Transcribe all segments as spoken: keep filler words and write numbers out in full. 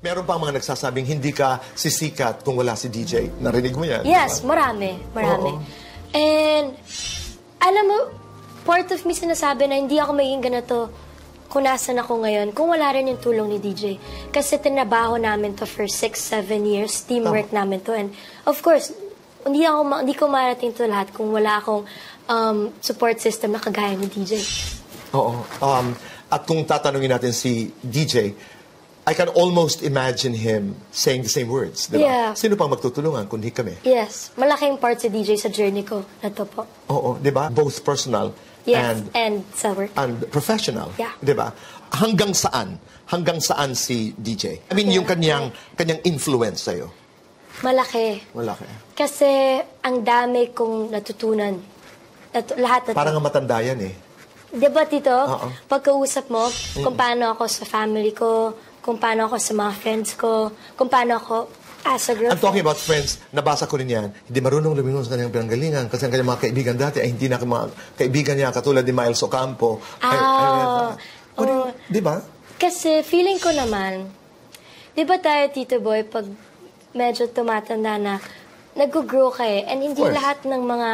Meron pang mga nagsasabing hindi ka sisikat kung wala si D J. Narinig mo yan? Yes, diba? marami. Marami. Oo. And, alam mo, part of me sinasabi na hindi ako magiging ganito kung nasan ako ngayon, kung wala rin yung tulong ni D J. Kasi tinabaho namin to for six, seven years, teamwork oh. namin to. And, of course, hindi, ako, hindi ko marating to lahat kung wala akong um, support system na kagaya ni D J. Oo. Um, at kung tatanungin natin si D J, I can almost imagine him saying the same words, di ba? Yeah. Sino pang magtutulungan kundi kami? Yes. Malaking part si D J sa journey ko na to po. Oo, di ba? Both personal yes, and, and sa work. And professional. Yeah. Di ba? Hanggang saan? Hanggang saan si D J? I mean, yeah. yung kanyang, kanyang influence sa'yo? Malaki. Malaki. Kasi ang dami kong natutunan. Nat lahat na parang ang matanda yan eh. Di ba, Tito? Uh-oh. Pagkausap mo, mm. kung paano ako sa family ko, kung paano ako sa mga friends ko, kung paano ako as a girlfriend. I'm talking about friends, nabasa ko rin yan, hindi marunong lumingon sa kanyang pinanggalingan kasi ang kanyang mga kaibigan dati ay hindi na mga kaibigan niya katulad ni Miles Ocampo. Ah, ay, ay, oh, di ba? Kasi feeling ko naman, di ba tayo, Tito Boy, pag medyo tumatanda na, nag-grow ka eh, and hindi lahat ng mga,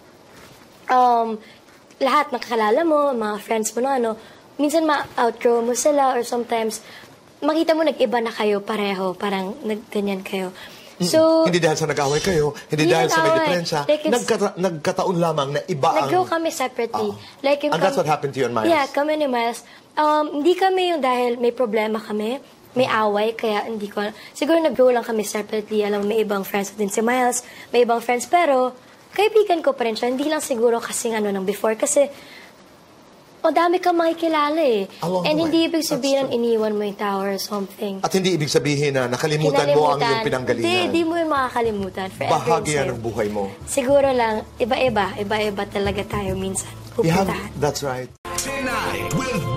um, lahat ng kakalala mo, mga friends mo na ano, minsan ma-outgrow mo sila or sometimes, makita mo nag-iba na kayo pareho, parang nagganyan kayo. So, hindi dahil sa nag-away kayo, hindi, hindi dahil sa may diferensya, like nagkata nagkataon lamang na iba ang... Nag-grow kami separately. Uh, like and that's what happened to you and Miles? Yeah, kami ni Miles. Um, hindi kami yung dahil may problema kami, may away, kaya hindi ko... Siguro nag-grow lang kami separately. Alam mo, may ibang friends din si Miles, may ibang friends, pero kaibigan ko pa rin siya. Hindi lang siguro kasing ano nang before, kasi... O dami kang makikilala eh. Along And hindi ibig sabihin na iniwan mo yung tower or something. At hindi ibig sabihin na nakalimutan, mo ang iyong pinanggalingan. Hindi, hindi mo yung makakalimutan. Bahagi yan ng buhay mo. Siguro lang, iba-iba. Iba-iba talaga tayo minsan. Pupuntahan. That's right. Tonight with